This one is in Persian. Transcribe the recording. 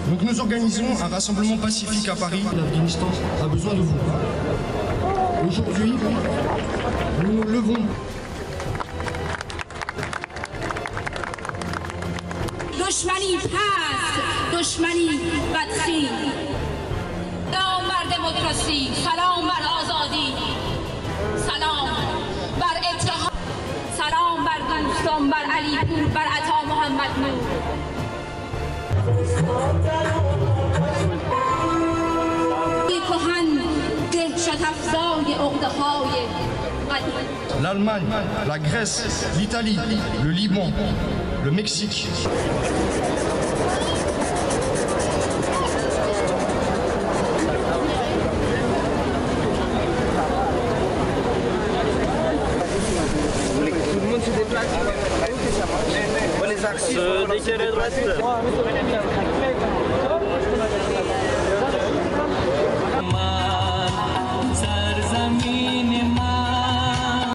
Donc nous organisons un rassemblement pacifique à Paris. L'Afghanistan a besoin de vous. Aujourd'hui, nous nous levons. دشمنی پست، دشمنی بدخیم. سلام بر دموکراسی، سلام بر آزادی، سلام بر اتحاد، سلام بر دوستان، بر علی پور، بر عطا محمد نور. کهن دهشت افزای عقده‌های قدیم. L'Allemagne, la Grèce, l'Italie, le Liban, le Mexique. Tout le monde se déplace. On les archive. Décalé droite.